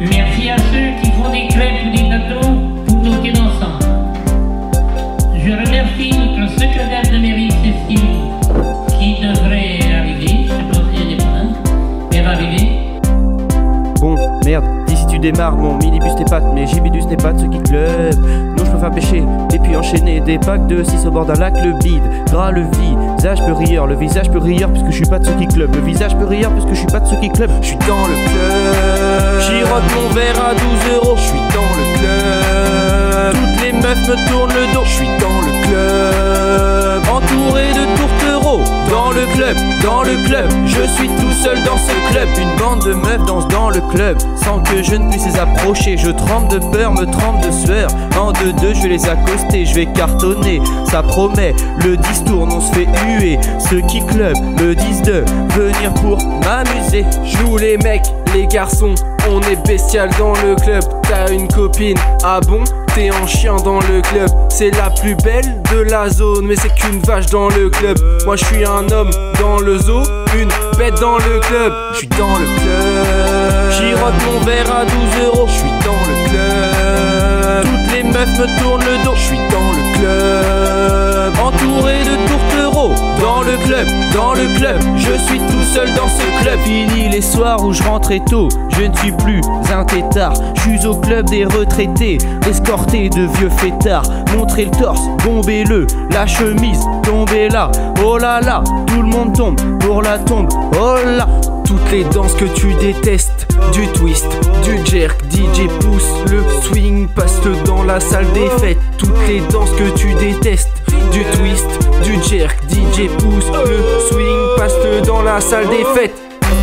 Merci à ceux qui font des crêpes ou des gâteaux pour toquer ensemble. Je remercie notre secrétaire de mairie, Cécile, qui devrait arriver. Je sais pas si elle est pas là. Elle va arriver. Bon, merde, d'ici tu démarres, mon minibus n'est pas, mais Gibidus n'est pas de ce qui club. Non, je préfère pêcher, et puis enchaîner des packs de 6 au bord d'un lac, le bide. Gras, le visage peut rire, le visage peut rire, puisque je suis pas de ceux qui club. Le visage peut rire, puisque je suis pas de ceux qui club. Je suis dans le club, girote mon verre à 12 euros. Je suis dans le club, toutes les meufs me tournent le dos. Je suis dans le club, entouré de tourtereaux. Dans le club, je suis tout seul dans ce club. Une bande de meufs danse dans le club, sans que je ne puisse les approcher. Je tremble de peur, me tremble de sueur. En 2-2, je vais les accoster, je vais cartonner. Ça promet, le 10 tourne, on se fait huer. Ceux qui club me disent de venir pour m'amuser. Joue les mecs, les garçons, on est bestial dans le club. T'as une copine, ah bon? T'es en chien dans le club. C'est la plus belle de la zone, mais c'est qu'une vache dans le club. Moi je suis un homme dans le zoo, une bête dans le club. Je suis dans le club, Girote mon verre à 12 euros. je suis dans le club, Toutes les meufs me tournent le dos. je suis dans le club, Entouré de tourtereaux. Dans le club, je suis tout seul dans ce club. Fini les soirs où je rentrais tôt, je ne suis plus un tétard. Je suis au club des retraités, escorté de vieux fêtards. Montrez le torse, bombez-le, la chemise, tombez là. Oh là là, tout le monde tombe pour la tombe. Oh là. toutes les danses que tu détestes, du twist, du jerk, DJ pousse le swing, passe-le dans la salle des fêtes. Toutes les danses que tu détestes, du twist, du jerk, DJ pousse le swing, passe-le dans la salle des fêtes.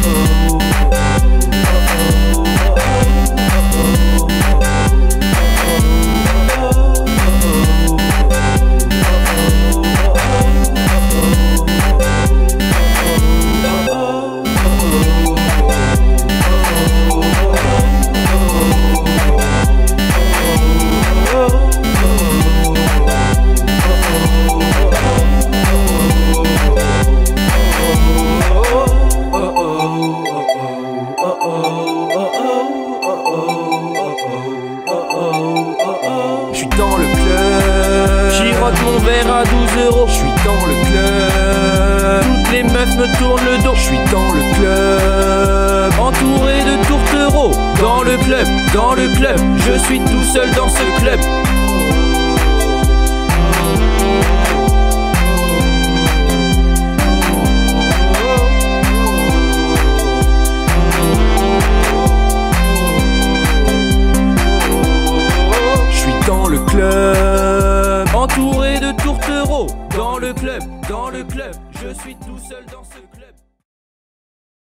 Je suis dans le club, Girote mon verre à 12 euros. je suis dans le club, Toutes les meufs me tournent le dos. je suis dans le club, Entouré de tourtereaux. Dans le club, je suis tout seul dans ce club. Entouré de tourtereaux. Dans le club, je suis tout seul dans ce club.